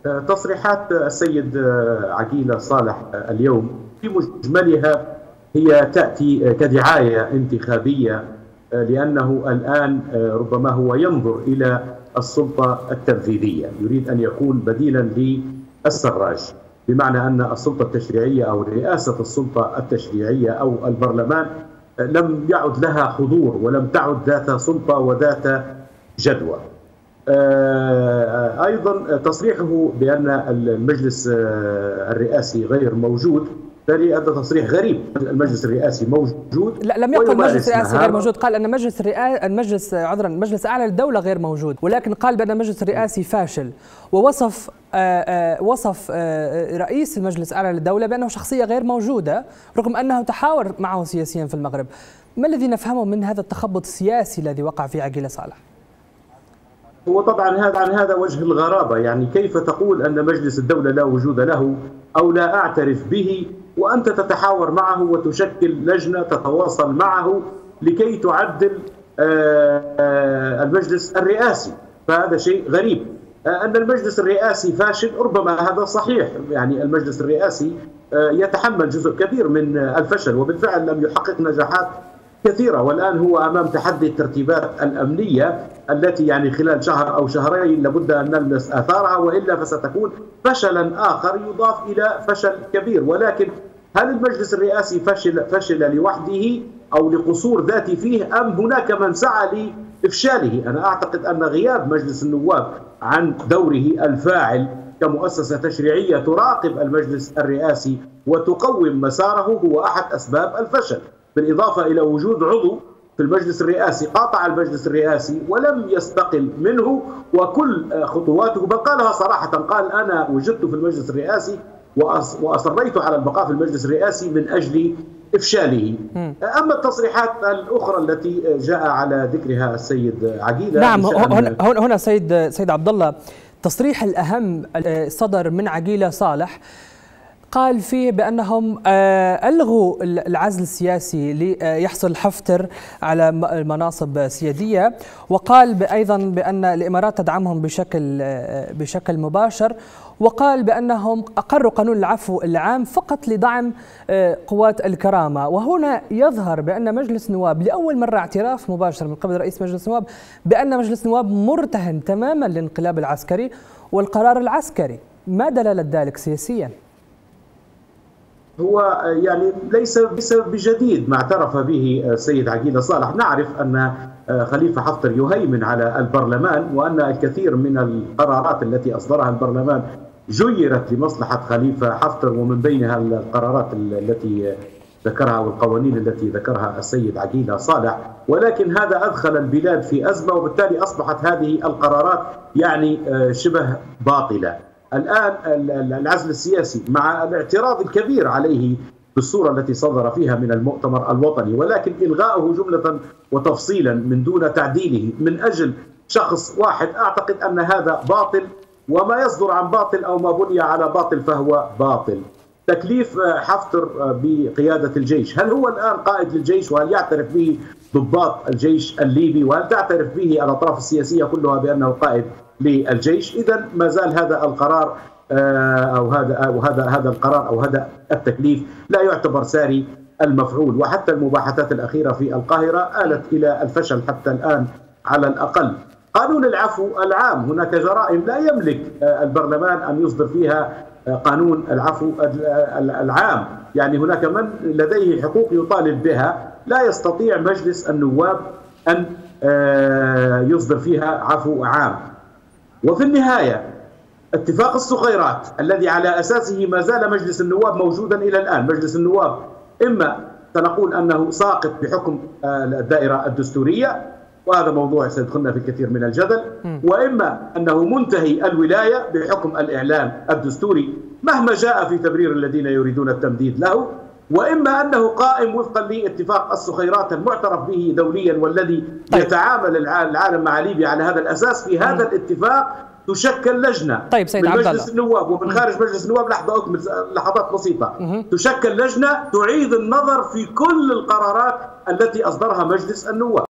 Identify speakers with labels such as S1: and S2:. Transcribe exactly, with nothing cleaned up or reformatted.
S1: تصريحات السيد عقيلة صالح اليوم في مجملها هي تأتي كدعاية انتخابية، لأنه الآن ربما هو ينظر إلى السلطة التنفيذية، يريد أن يكون بديلا للسراج، بمعنى أن السلطة التشريعية أو رئاسة السلطة التشريعية أو البرلمان لم يعد لها حضور ولم تعد ذات سلطة وذات جدوى. أيضا تصريحه بأن المجلس الرئاسي غير موجود، فهذا تصريح غريب. المجلس الرئاسي موجود.
S2: لا، لم يقل المجلس الرئاسي غير موجود، قال أن مجلس الرئاسي المجلس عذرا المجلس الأعلى للدولة غير موجود، ولكن قال بأن المجلس الرئاسي فاشل، ووصف آآ آآ وصف آآ رئيس المجلس الأعلى للدولة بأنه شخصية غير موجودة رغم أنه تحاور معه سياسيا في المغرب. ما الذي نفهمه من هذا التخبط السياسي الذي وقع فيه عقيلة صالح؟
S1: هو طبعا هذا عن هذا وجه الغرابة، يعني كيف تقول أن مجلس الدولة لا وجود له أو لا أعترف به وأنت تتحاور معه وتشكل لجنة تتواصل معه لكي تعدل المجلس الرئاسي، فهذا شيء غريب. أن المجلس الرئاسي فاشل ربما هذا صحيح، يعني المجلس الرئاسي يتحمل جزء كبير من الفشل وبالفعل لم يحقق نجاحات كثيرة، والآن هو أمام تحدي الترتيبات الأمنية التي يعني خلال شهر أو شهرين لابد أن نلمس آثارها، وإلا فستكون فشلا آخر يضاف إلى فشل كبير. ولكن هل المجلس الرئاسي فشل فشل لوحده أو لقصور ذاتي فيه، أم هناك من سعى لإفشاله؟ أنا أعتقد أن غياب مجلس النواب عن دوره الفاعل كمؤسسة تشريعية تراقب المجلس الرئاسي وتقوم مساره هو أحد أسباب الفشل، بالإضافة إلى وجود عضو في المجلس الرئاسي قاطع المجلس الرئاسي ولم يستقل منه، وكل خطواته بل قالها صراحة، قال أنا وجدت في المجلس الرئاسي وأصريت على البقاء في المجلس الرئاسي من أجل إفشاله. أما التصريحات الأخرى التي جاء على ذكرها السيد عقيلة،
S2: نعم، هنا هنا سيد سيد عبد الله، التصريح الأهم صدر من عقيلة صالح قال فيه بأنهم ألغوا العزل السياسي ليحصل حفتر على مناصب سيادية، وقال أيضا بأن الإمارات تدعمهم بشكل بشكل مباشر، وقال بأنهم أقروا قانون العفو العام فقط لدعم قوات الكرامة. وهنا يظهر بأن مجلس النواب لأول مرة اعتراف مباشر من قبل رئيس مجلس النواب بأن مجلس النواب مرتهن تماما للانقلاب العسكري والقرار العسكري. ما دلالة ذلك سياسيا؟
S1: هو يعني ليس ليس بجديد ما اعترف به السيد عقيلة صالح. نعرف أن خليفة حفتر يهيمن على البرلمان، وأن الكثير من القرارات التي أصدرها البرلمان جيرت لمصلحة خليفة حفتر، ومن بينها القرارات التي ذكرها والقوانين التي ذكرها السيد عقيلة صالح. ولكن هذا أدخل البلاد في أزمة، وبالتالي أصبحت هذه القرارات يعني شبه باطلة. الآن العزل السياسي مع الاعتراض الكبير عليه بالصورة التي صدر فيها من المؤتمر الوطني، ولكن إلغاؤه جملة وتفصيلا من دون تعديله من أجل شخص واحد، أعتقد أن هذا باطل، وما يصدر عن باطل أو ما بني على باطل فهو باطل. تكليف حفتر بقيادة الجيش، هل هو الآن قائد للجيش؟ وهل يعترف به ضباط الجيش الليبي؟ وهل تعترف به الأطراف السياسية كلها بأنه قائد للجيش؟ إذا ما زال هذا القرار أو هذا أو هذا هذا القرار أو هذا التكليف لا يعتبر ساري المفعول، وحتى المباحثات الأخيرة في القاهرة آلت إلى الفشل حتى الآن على الأقل. قانون العفو العام، هناك جرائم لا يملك البرلمان أن يصدر فيها قانون العفو العام، يعني هناك من لديه حقوق يطالب بها لا يستطيع مجلس النواب أن يصدر فيها عفو عام. وفي النهاية اتفاق الصخيرات الذي على أساسه ما زال مجلس النواب موجودا إلى الآن، مجلس النواب إما سنقول أنه ساقط بحكم الدائرة الدستورية، وهذا موضوع سيدخلنا في الكثير من الجدل، وإما أنه منتهي الولاية بحكم الإعلان الدستوري مهما جاء في تبرير الذين يريدون التمديد له، وإما أنه قائم وفقا لاتفاق الصخيرات المعترف به دوليا والذي طيب. يتعامل العالم مع ليبيا على هذا الأساس. في هذا الاتفاق تشكل لجنة
S2: طيب سيد
S1: من
S2: عبد الله.
S1: مجلس النواب ومن خارج مجلس النواب، لحظة أكمل لحظات بسيطة، تشكل لجنة تعيد النظر في كل القرارات التي أصدرها مجلس النواب.